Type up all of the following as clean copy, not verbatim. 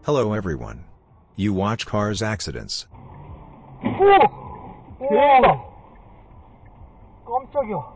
Hello everyone. You watch Cars Accidents. 우와! 깜짝이야.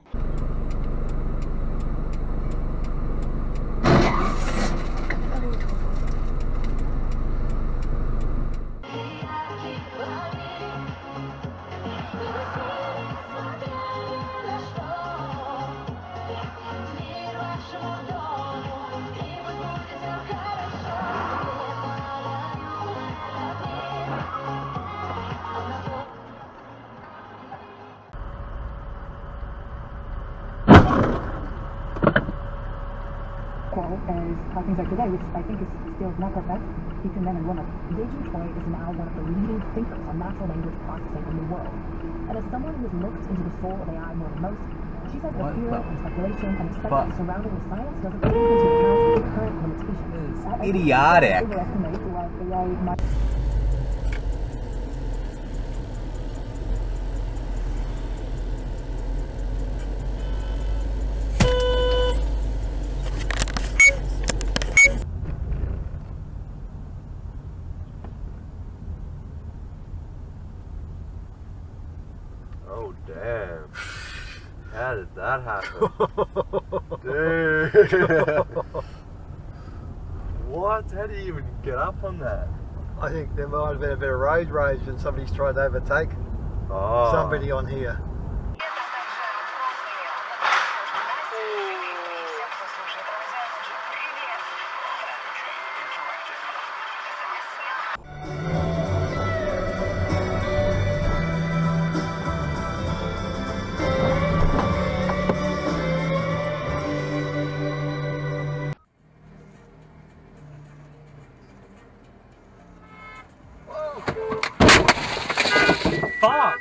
As how things are today, which I think is still not perfect, between men and women. Beijing Choi is now one of the leading thinkers on natural language processing in the world. And as someone who has looked into the soul of AI more than most, she says the fear and speculation and excitement surrounding the science doesn't take into account its current limitations. It's idiotic. Overestimate what AI might... Oh damn. How did that happen? Dude. What? How do you even get up on that? I think there might have been a bit of road rage and somebody's tried to overtake somebody on here. Fuck!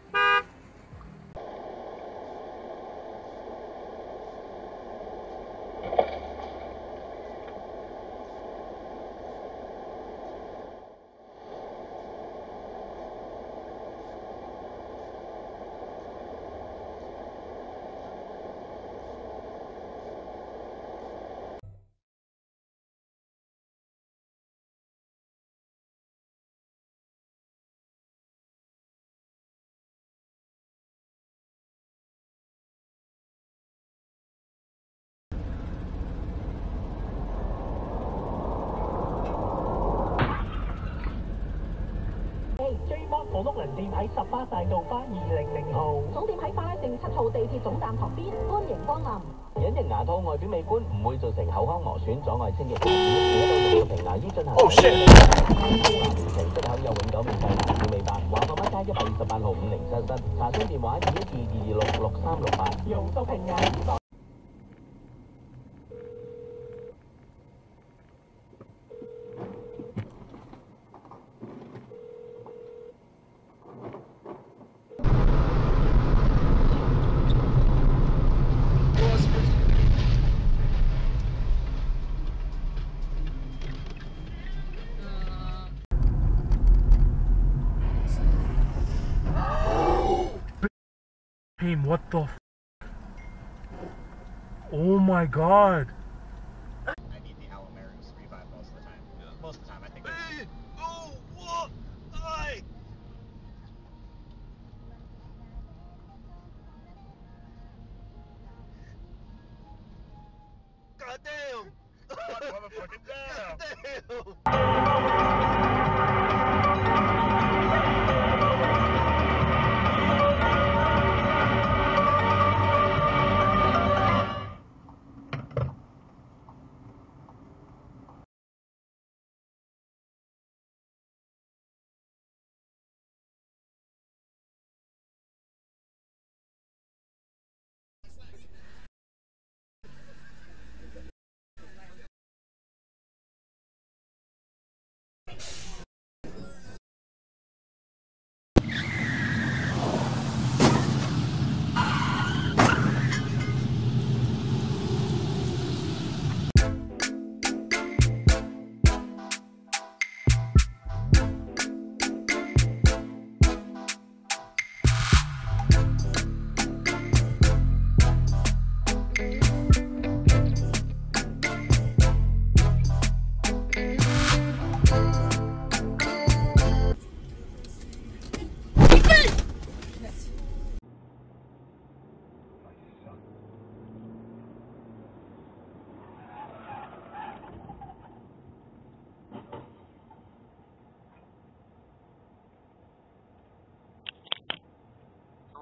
J 摩房屋輪店喺18大道花200號，總店喺巴拉正7號地鐵總站旁邊，歡迎光臨。隱形牙套外表美觀，唔會造成口腔磨損，阻礙清潔發展，每到用到平牙醫進行。Oh shit！ 出口有永久免費牙齒美白，華發乜街128號5077，查詢電話2122266368。用到平牙醫。 What the f? Oh my god! I need the Alamarus revive most of the time. Most of the time, I think. Hey! Oh! What? Hi! God damn! Motherfucking damn! God damn!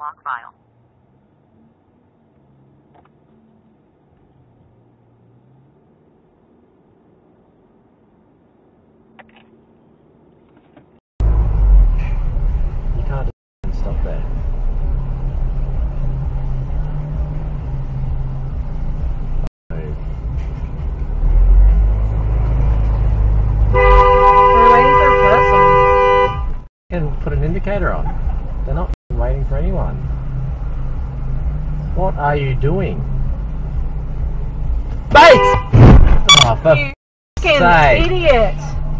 lock file. You can't just stop there. We're waiting for a person. You can put an indicator on. They're not waiting for anyone. What are you doing? Mate! Oh, for You f***ing fucking sake. idiot!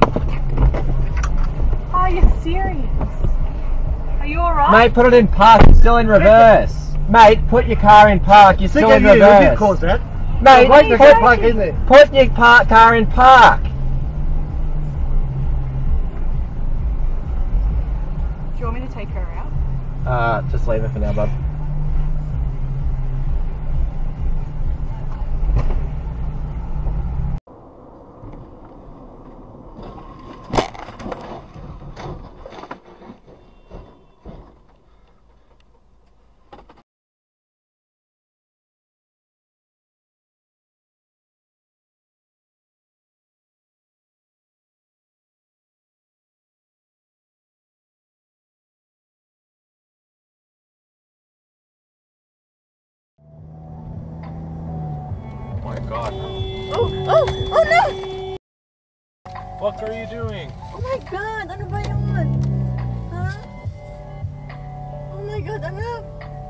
Are you serious? Are you alright? Mate, put it in park. It's still in reverse. Mate, put your car in park. You're still in You reverse. did cause that. Mate, Wait for the put, plug in there. put your car in park. Do you want me to take her out? Just leave it for now, bud. Oh my god. Oh no! What are you doing? Oh my god, ano ba yun? Ha? Oh my god, anak!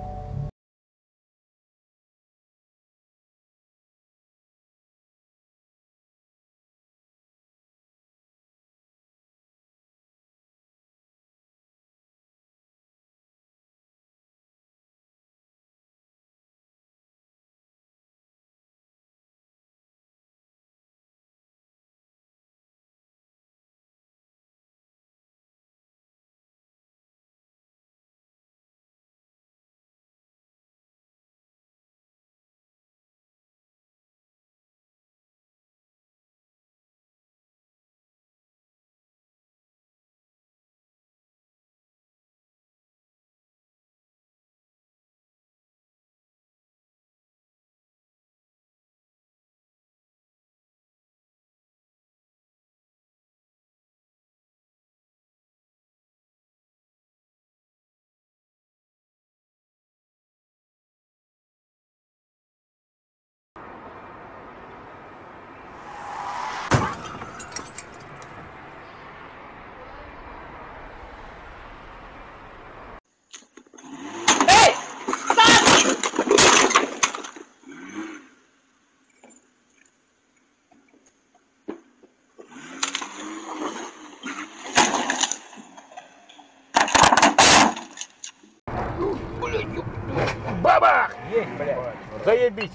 Заебись.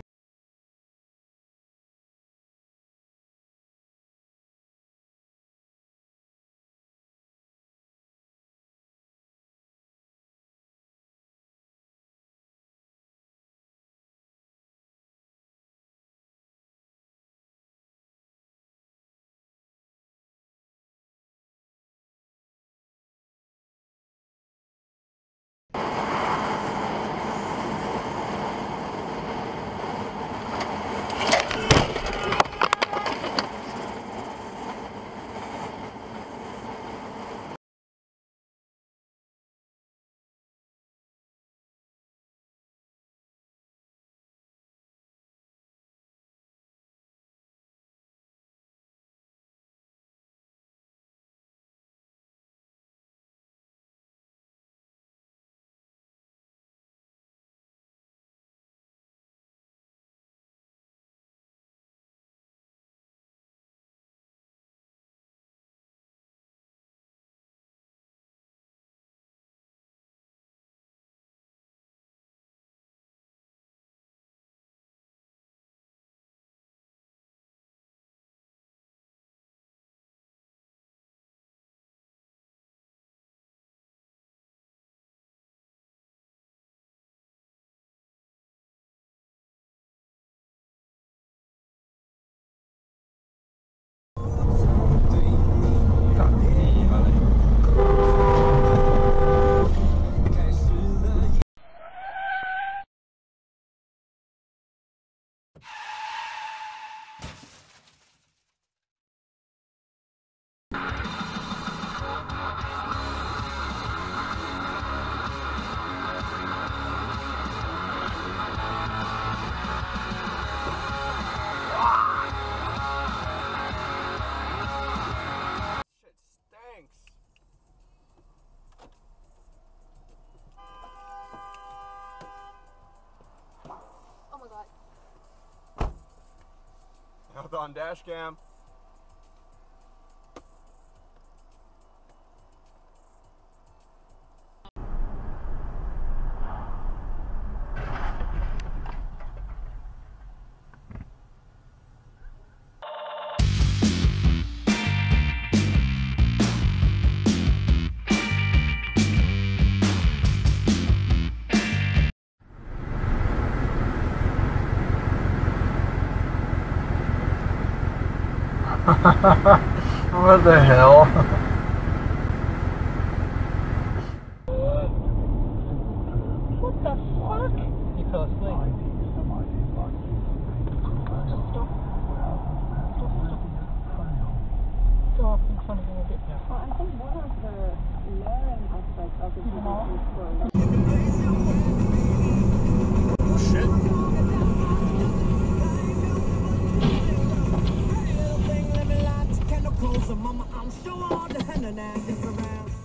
on dash cam. What the hell? What the fuck? You fell asleep. Stop in front of him a bit now. Well, I think one of the learning aspects of the Shit. Mama, I'm sure the henna is around.